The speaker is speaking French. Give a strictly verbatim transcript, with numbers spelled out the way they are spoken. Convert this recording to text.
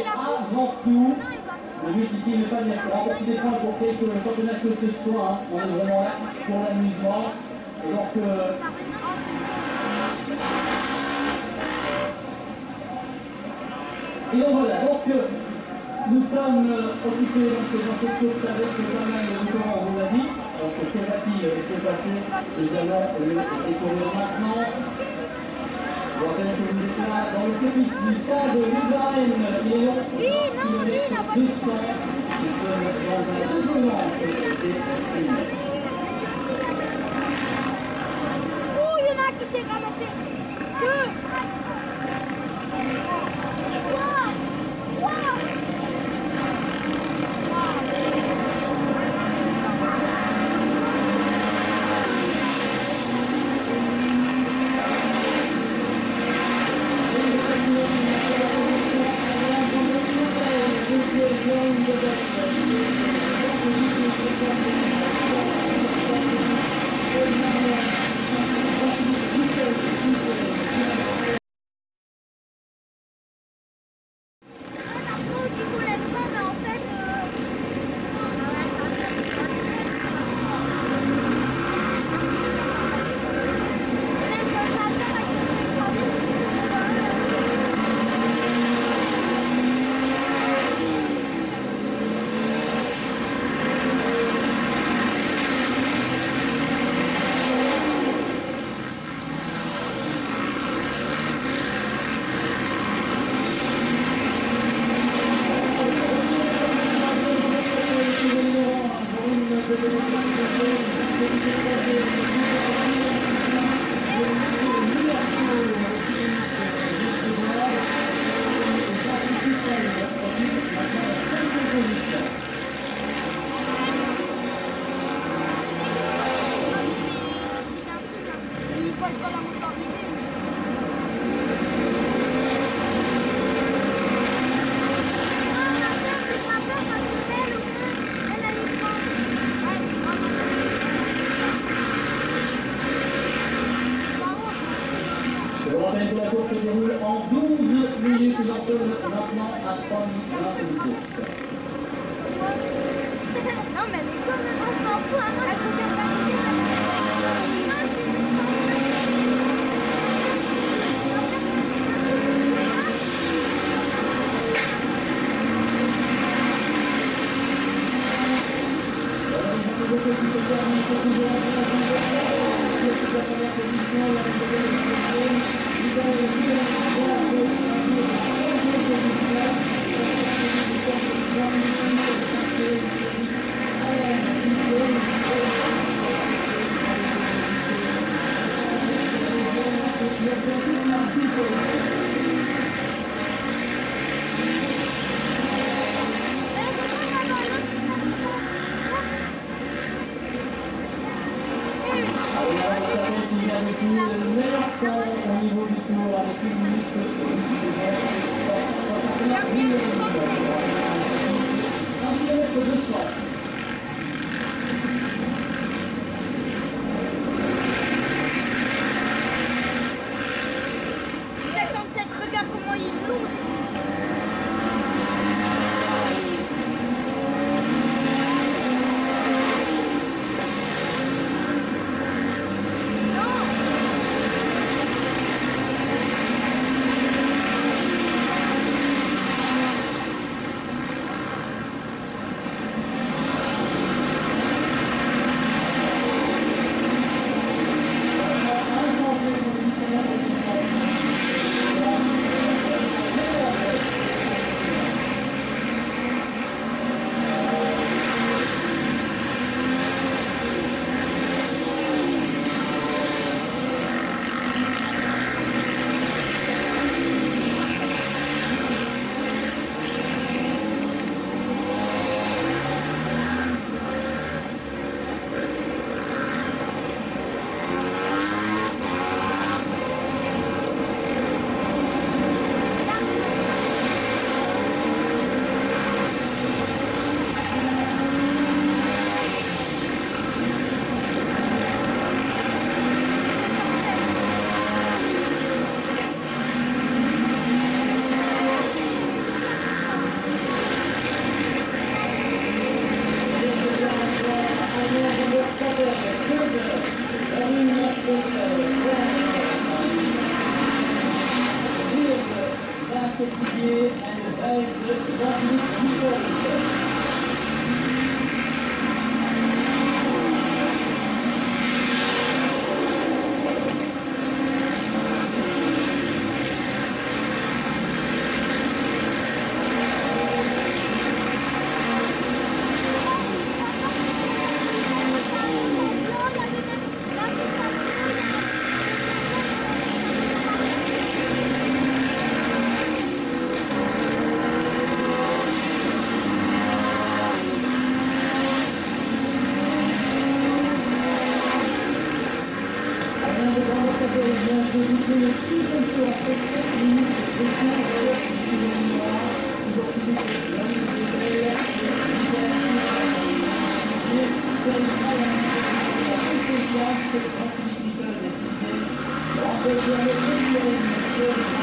mais avant tout, le but ici n'est pas de remporter des points pour quelque championnat que ce soit. Hein. On est vraiment là pour l'amusement. Et donc, euh, et donc voilà, donc euh, nous sommes euh, occupés donc, dans cette course avec quand même le comment on vous l'a dit. Donc que va-t-il se passer? Nous allons le découvrir maintenant. Je rappelle que vous êtes là dans le service du stade Lugain, Léon, kilomètre deux cents. Nous sommes dans un deuxième manche des signes. Oh, il y en a qui s'est ramassé. Deux. La course se déroule en douze minutes, nous en sommes maintenant à trois minutes de course. Non mais on s'en fout, elle peut faire Le meilleur temps au niveau du tour avec une minute de cinquante-sept, regarde comment il plonge ici. Non. je vais vous donner tout un peu après sept minutes de cours sur le noir, toujours plus vite, la ligne des belles, et